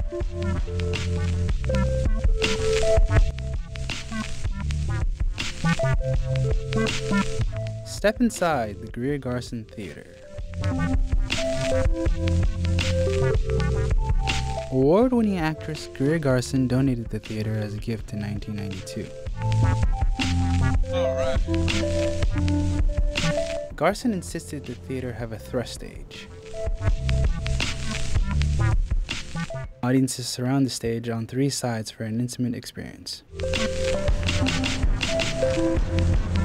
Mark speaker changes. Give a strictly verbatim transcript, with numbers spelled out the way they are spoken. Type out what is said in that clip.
Speaker 1: Step inside the Greer Garson Theater. Award-winning actress Greer Garson donated the theater as a gift in nineteen ninety-two.
Speaker 2: All right.
Speaker 1: Garson insisted the theater have a thrust stage. Audiences surround the stage on three sides for an intimate experience.